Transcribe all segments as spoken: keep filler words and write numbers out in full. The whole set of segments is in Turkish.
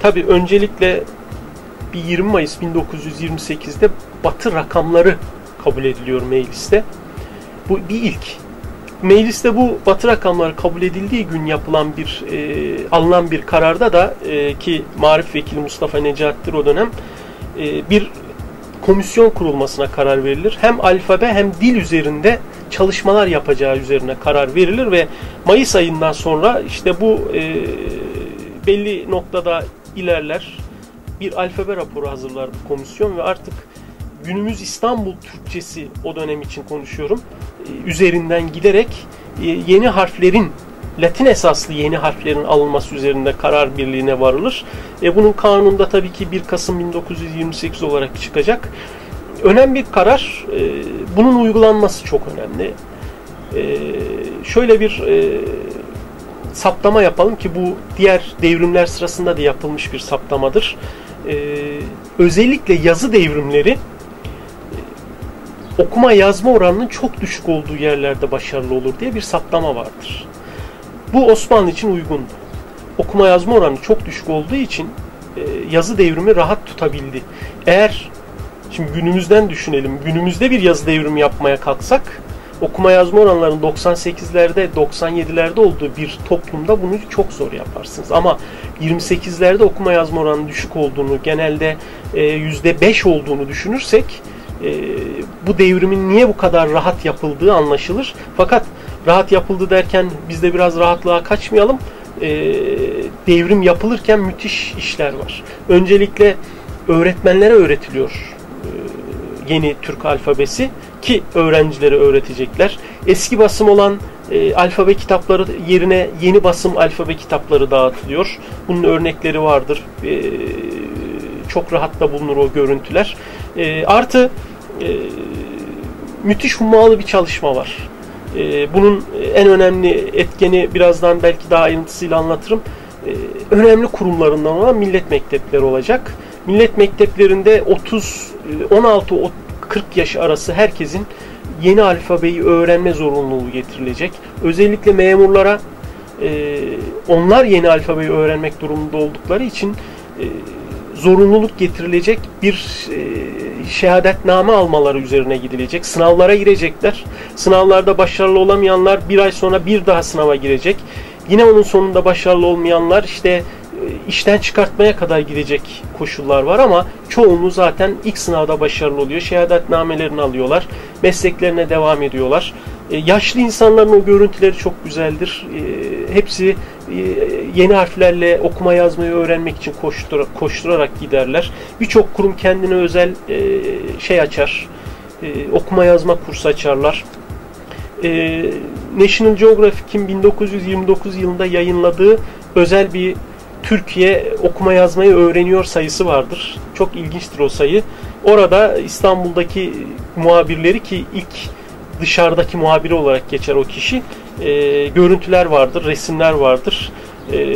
tabii öncelikle bir yirmi Mayıs bin dokuz yüz yirmi sekiz'de Batı rakamları kabul ediliyor mecliste. Bu bir ilk. Mecliste bu Batı rakamları kabul edildiği gün yapılan bir e, alınan bir kararda da e, ki Maarif Vekili Mustafa Necati'dir o dönem, e, bir komisyon kurulmasına karar verilir. Hem alfabe hem dil üzerinde çalışmalar yapacağı üzerine karar verilir ve Mayıs ayından sonra işte bu e, belli noktada ilerler. Bir alfabe raporu hazırlar bu komisyon ve artık günümüz İstanbul Türkçesi, o dönem için konuşuyorum, e, üzerinden giderek e, yeni harflerin, Latin esaslı yeni harflerin alınması üzerinde karar birliğine varılır. E, bunun kanunda tabii ki bir Kasım bin dokuz yüz yirmi sekiz olarak çıkacak. Önemli bir karar. E, bunun uygulanması çok önemli. E, şöyle bir e, saptama yapalım ki bu diğer devrimler sırasında da yapılmış bir saptamadır. E, özellikle yazı devrimleri okuma yazma oranının çok düşük olduğu yerlerde başarılı olur diye bir saptama vardır. Bu Osmanlı için uygundu. Okuma yazma oranı çok düşük olduğu için e, yazı devrimi rahat tutabildi. Eğer şimdi günümüzden düşünelim, günümüzde bir yazı devrimi yapmaya kalksak, okuma yazma oranlarının doksan sekiz'lerde, doksan yedi'lerde olduğu bir toplumda bunu çok zor yaparsınız. Ama yirmi sekiz'lerde okuma yazma oranının düşük olduğunu, genelde e, yüzde beş olduğunu düşünürsek, e, bu devrimin niye bu kadar rahat yapıldığı anlaşılır. Fakat rahat yapıldı derken biz de biraz rahatlığa kaçmayalım. E, devrim yapılırken müthiş işler var. Öncelikle öğretmenlere öğretiliyor e, yeni Türk alfabesi ki öğrencilere öğretecekler. Eski basım olan e, alfabe kitapları yerine yeni basım alfabe kitapları dağıtılıyor. Bunun örnekleri vardır. E, çok rahat da bulunur o görüntüler. E, artı e, müthiş hummalı bir çalışma var. E, bunun en önemli etkeni birazdan belki daha ayrıntısıyla anlatırım. E, önemli kurumlarından olan millet mektepleri olacak. Millet mekteplerinde otuz, on altı kırk yaş arası herkesin yeni alfabeyi öğrenme zorunluluğu getirilecek. Özellikle memurlara e, onlar yeni alfabeyi öğrenmek durumunda oldukları için e, zorunluluk getirilecek bir e, şehadetname almaları üzerine gidilecek. Sınavlara girecekler. Sınavlarda başarılı olamayanlar bir ay sonra bir daha sınava girecek. Yine onun sonunda başarılı olmayanlar işte işten çıkartmaya kadar gidecek koşullar var ama çoğunluğu zaten ilk sınavda başarılı oluyor. Şehadetnamelerini alıyorlar. Mesleklerine devam ediyorlar. E, yaşlı insanların o görüntüleri çok güzeldir. E, hepsi e, yeni harflerle okuma yazmayı öğrenmek için koştur koşturarak giderler. Birçok kurum kendine özel e, şey açar. E, okuma yazma kursu açarlar. E, National Geographic'in bin dokuz yüz yirmi dokuz yılında yayınladığı özel bir Türkiye okuma yazmayı öğreniyor sayısı vardır. Çok ilginçtir o sayı. Orada İstanbul'daki muhabirleri, ki ilk dışarıdaki muhabiri olarak geçer o kişi, e, görüntüler vardır, resimler vardır. E,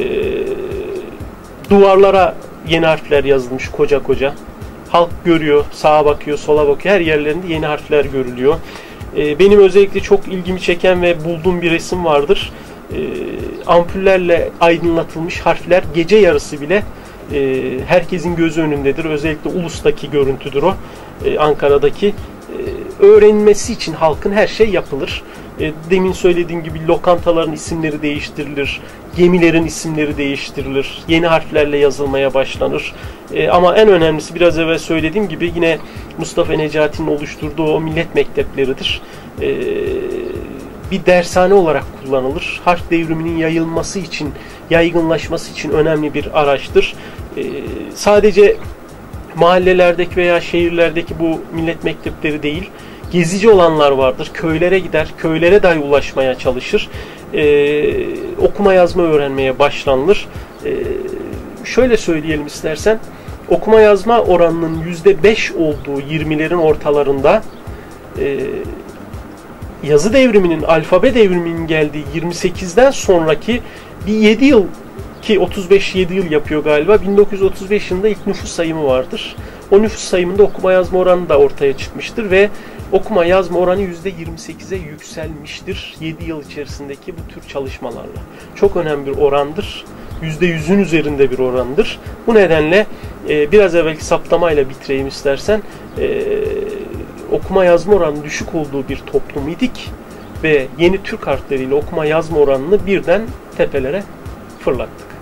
duvarlara yeni harfler yazılmış koca koca. Halk görüyor, sağa bakıyor, sola bakıyor. Her yerlerinde yeni harfler görülüyor. E, benim özellikle çok ilgimi çeken ve bulduğum bir resim vardır. E, ampullerle aydınlatılmış harfler gece yarısı bile e, herkesin gözü önündedir. Özellikle Ulus'taki görüntüdür o. E, Ankara'daki. E, öğrenilmesi için halkın her şey yapılır. E, demin söylediğim gibi lokantaların isimleri değiştirilir. Gemilerin isimleri değiştirilir. Yeni harflerle yazılmaya başlanır. E, ama en önemlisi biraz evvel söylediğim gibi yine Mustafa Necati'nin oluşturduğu o millet mektepleridir. E, bir dershane olarak kullanılır. Harf devriminin yayılması için, yaygınlaşması için önemli bir araçtır. Ee, sadece mahallelerdeki veya şehirlerdeki bu millet mektepleri değil, gezici olanlar vardır. Köylere gider, köylere dahi ulaşmaya çalışır. Ee, okuma yazma öğrenmeye başlanılır. Ee, şöyle söyleyelim istersen, okuma yazma oranının yüzde beş olduğu yirmilerin ortalarında e, yazı devriminin, alfabe devriminin geldiği yirmi sekizden sonraki bir yedi yıl, ki otuz beş yedi yıl yapıyor galiba, bin dokuz yüz otuz beş yılında ilk nüfus sayımı vardır. O nüfus sayımında okuma yazma oranı da ortaya çıkmıştır ve okuma yazma oranı yüzde yirmi sekize yükselmiştir yedi yıl içerisindeki bu tür çalışmalarla. Çok önemli bir orandır. yüzde yüzün üzerinde bir orandır. Bu nedenle e, biraz evvelki saptamayla bitireyim istersen. E, okuma yazma oranının düşük olduğu bir toplum idik ve yeni Türk harfleriyle okuma yazma oranını birden tepelere fırlattık.